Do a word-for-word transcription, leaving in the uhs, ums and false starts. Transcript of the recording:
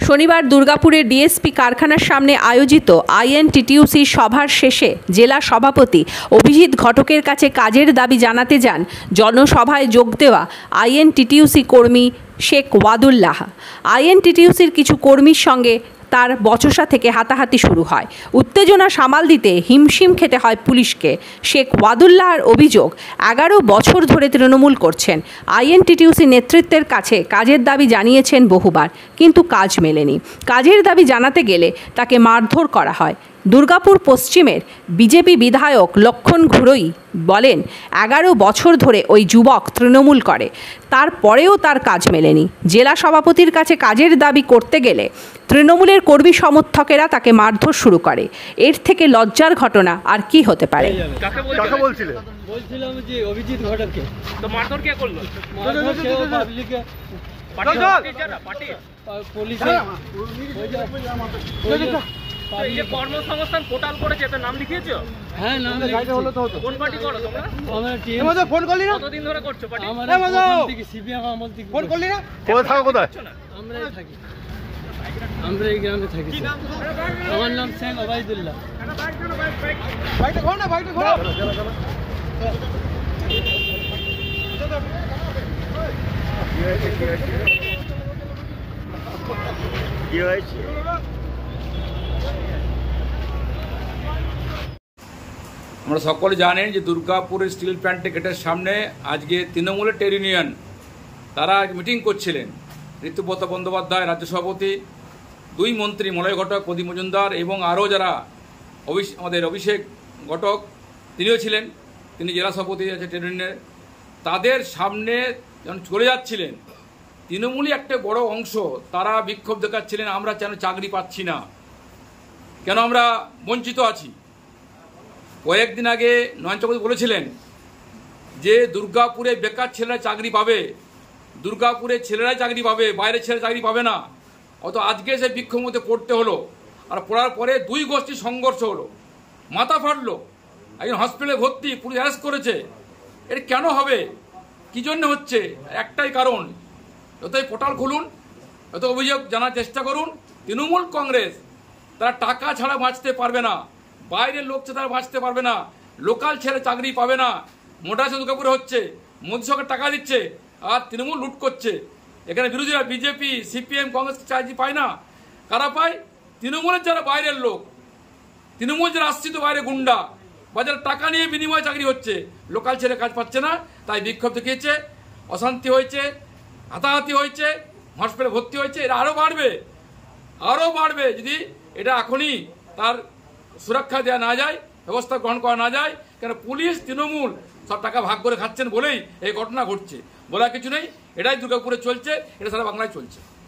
শনিবার দুর্গাপুরের ডিএসপি কারখানার সামনে আয়োজিত আইএনটিটিইউসি সভার শেষে জেলা সভাপতি অভিজিৎ ঘটকের কাছে কাজের দাবি জানাতে যান জনসভায় যোগ দেওয়া আইএনটিটিইউসি কর্মী শেখ ওয়াদুল্লাহ। আইএনটিটিইউসির কিছু কর্মীর সঙ্গে তার বচসা থেকে হাতাহাতি শুরু হয়। উত্তেজনা সামাল দিতে হিমশিম খেতে হয় পুলিশকে। শেখ ওয়াদুল্লাহর অভিযোগ, এগারো বছর ধরে তৃণমূল করছেন, আইএনটিটিইউসি নেতৃত্বের কাছে কাজের দাবি জানিয়েছেন বহুবার, কিন্তু কাজ মেলেনি। কাজের দাবি জানাতে গেলে তাকে মারধর করা হয়। দুর্গাপুর পশ্চিমের বিজেপি বিধায়ক লক্ষণ ঘুরোই বলেন, এগারো বছর ধরে ওই যুবক তৃণমূল করে, তারপরেও তার কাজ মেলেনি। জেলা সভাপতির কাছে কাজের দাবি করতে গেলে তৃণমূলের কর্মী সমর্থকেরা তাকে মারধর শুরু করে। এর থেকে লজ্জার ঘটনা আর কি হতে পারে? বলছিলাম যে অভিজিৎ ঘটককে তো মারধর কে করলো? এই যে কর্মসংস্থান পোর্টাল করেছে, তার নাম লিখিয়েছো? হ্যাঁ, নাম লিখিয়েছি। কোন পার্টি করো তোমরা? আমরা টিএম। আমাদের ফোন করলি না? কতদিন ধরে করছো পার্টি? আমরা প্রথম থেকে সিপিএম আমল থেকে ফোন করলি না? কোথায় থাকো? কোথায়? আমরা থাকি, আমরা এই গ্রামে থাকি। আমার নাম শেখ ওবায়দুল্লাহ। বাইকটা ঘোর না, বাইকটা ঘোর। কি হয়েছে? আমরা সকলে জানেন যে দুর্গাপুরের স্টিল প্ল্যান্ট গেটের সামনে আজকে তৃণমূলের ট্রেড ইউনিয়ন তারা মিটিং করছিলেন। ঋতুব্রত বন্দ্যোপাধ্যায় রাজ্য সভাপতি, দুই মন্ত্রী মলয় ঘটক, প্রদীপ মজুমদার এবং আরও যারা আমাদের অভিষেক ঘটক তিনিও ছিলেন, তিনি জেলা সভাপতি আছে ট্রেড ইউনিয়নের। তাদের সামনে যখন চলে যাচ্ছিলেন, তৃণমূলই একটা বড় অংশ তারা বিক্ষোভ দেখাচ্ছিলেন, আমরা কেন চাকরি পাচ্ছি না, কেন আমরা বঞ্চিত আছি। কয়েকদিন আগে নয়ন চক্রবর্তী বলেছিলেন যে দুর্গাপুরে বেকার ছেলেরা চাকরি পাবে, দুর্গাপুরে ছেলেরাই চাকরি পাবে, বাইরের ছেলে চাকরি পাবে না। অত আজকে সে বিক্ষোভের মধ্যে পড়তে হলো, আর পড়ার পরে দুই গোষ্ঠীর সংঘর্ষ হলো, মাথা ফাটলো, একজন হসপিটালে ভর্তি, পুলিশ অ্যারেস্ট করেছে। এটা কেন হবে, কী জন্য হচ্ছে? একটাই কারণ, যতই পোর্টাল খুলুন, যত অভিযোগ জানার চেষ্টা করুন, তৃণমূল কংগ্রেস তারা টাকা ছাড়া বাঁচতে পারবে না, বাইরের লোক তারা বাঁচতে পারবে না, লোকাল ছেলে চাকরি পাবে না। মোটা দুর্গাপুরে হচ্ছে, মোদী সরকার টাকা দিচ্ছে আর তৃণমূল লুট করছে। এখানে বিরোধীরা বিজেপি, সিপিএম, কংগ্রেস চাকরি পায় না। কারা পায়? তৃণমূলের যারা বাইরের লোক, তৃণমূল যারা আশ্রিত বাইরে গুন্ডা বা যারা টাকা নিয়ে বিনিময়ে চাকরি হচ্ছে, লোকাল ছেলে কাজ পাচ্ছে না, তাই বিক্ষোভ দেখিয়েছে, অশান্তি হয়েছে, হাতাহাতি হয়েছে, হসপিটালে ভর্তি হয়েছে। এটা আরও বাড়বে, আরও বাড়বে যদি এটা এখনই তার সুরক্ষা দেওয়া না যায়, ব্যবস্থা গ্রহণ করা না যায়। কেন পুলিশ তৃণমূল সব টাকা ভাগ করে খাচ্ছেন বলেই এই ঘটনা ঘটছে, বলা কিছু নেই। এটাই দুর্গাপুরে চলছে, এটা সারা বাংলায় চলছে।